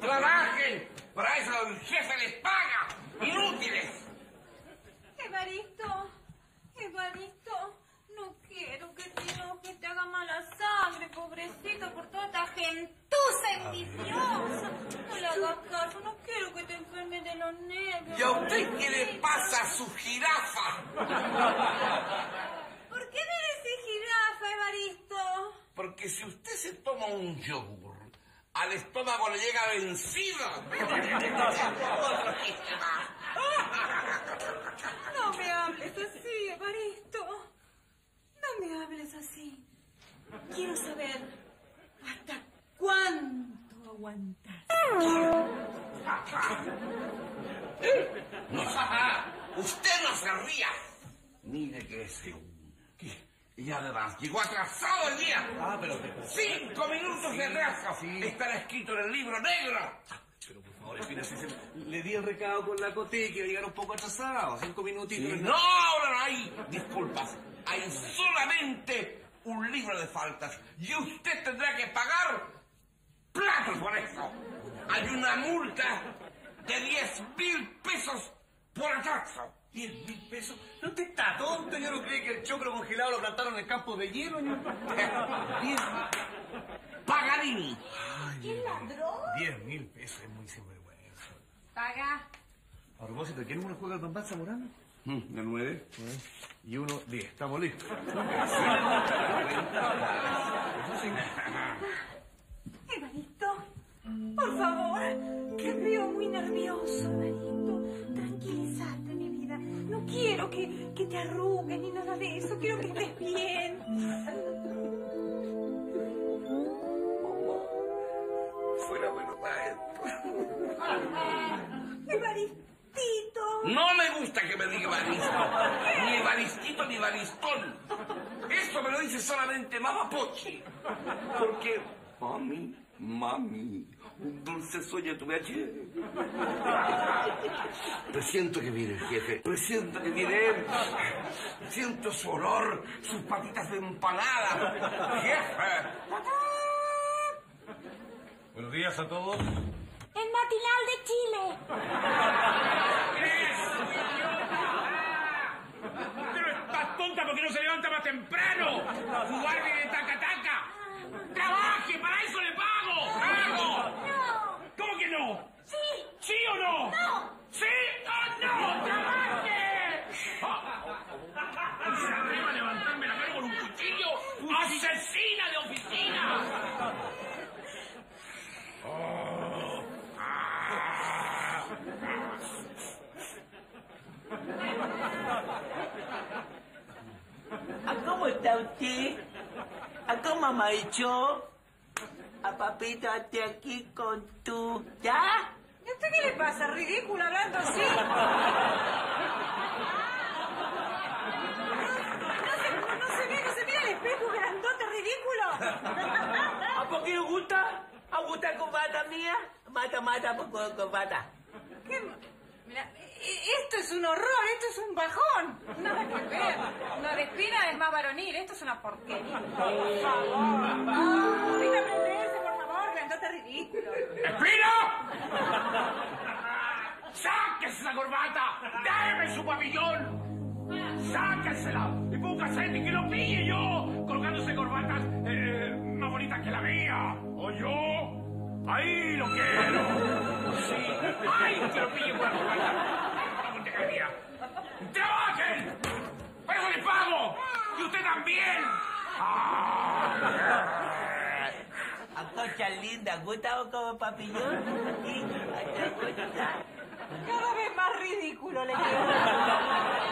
¡Trabajen! Para eso el jefe les paga. ¡Inútiles! Evaristo, no quiero que te enojes, te haga mala sangre, pobrecito, por toda esta gentuza envidiosa. No le hagas caso, no quiero que te enfermes de los nervios. ¿Y a usted qué le pasa a su jirafa? ¿Por qué me decís jirafa, Evaristo? Porque si usted se toma un yogur, al estómago le llega vencido. Otro chiste más. No me hables así, Evaristo. No me hables así. Quiero saber hasta cuánto aguantas. Usted no se ría. Mire que es y además, llegó atrasado el día. Pero... 5 minutos de atraso. Sí. Estará escrito en el libro negro. Pero por favor, le di el recado con la Coté que iba a llegar un poco atrasado. 5 minutitos. Sí. No, no hay disculpas. Hay solamente un libro de faltas. Y usted tendrá que pagar platos por eso. Hay una multa de 10.000 pesos por atraso. 10.000 pesos. ¿No usted está tonto? Yo no creo que el choclo congelado lo plantaron en el campo de hielo. 10. Paganini. ¿Quién ladró? 10.000 pesos es muy sinvergüenza. Paga. A propósito, ¿qué número juega el Don Ban Zamorano? El 9. Y 1, 10. Estamos listos. Evaristo, por favor, te veo muy nervioso, Evaristo. Tranquilízate, mi vida. No quiero que te arrugues ni nada de eso. Quiero que estés bien. Fuera bueno maestro. Evaristito. No me gusta que me diga Evaristo. Ni Evaristito ni Evaristón. Esto me lo dice solamente Mamá Pochi. Porque, mami, un dulce sueño tuve ayer. Presiento que viene el jefe. Presiento que viene él. Siento su olor, sus patitas de empanada. ¡Jefe! Buenos días a todos. El matinal de Chile. Pero estás tonta porque no se levanta más temprano. Jugar de taca-taca. ¡Trabaje! ¡Para eso le pago! ¡Pago! No. ¿Cómo que no? Sí. ¿Sí o no? No. ¿Sí o no? ¡Trabaje! ¿Se atreve a levantarme la mano con un cuchillo? ¡Asesina de oficina! ¿Cómo está usted? ¿Cómo amaneció? A papito, hasta aquí con tú. ¿Ya? ¿Y a usted qué le pasa? Ridículo hablando así. No se mira al espejo grandote ridículo. ¿A por qué le gusta? ¿A gusta con pata mía? Mata con pata. ¿Qué? Mira, esto es un horror, esto es un bajón. Nada que ver. Lo de Espina es más varonil, esto es una porquería. Por favor. Venga a prenderse, por favor, grandote ridículo. ¡Espino! ¡Sáquese esa corbata! ¡Déme su pabellón! ¡Sáquesela! Y póngase que lo pille yo colocándose corbatas más bonitas que la mía. ¿O yo? ¡Ahí lo quiero! ¡Sí! ¡Ay, que lo pille por la corbata! ¡No monte mía! ¡Trabajen! ¡Por eso les pago! ¡Y usted también! A cosa linda, ¿gusta vos como papillón? Sí, ¿te gusta? Cada vez más ridículo le queda.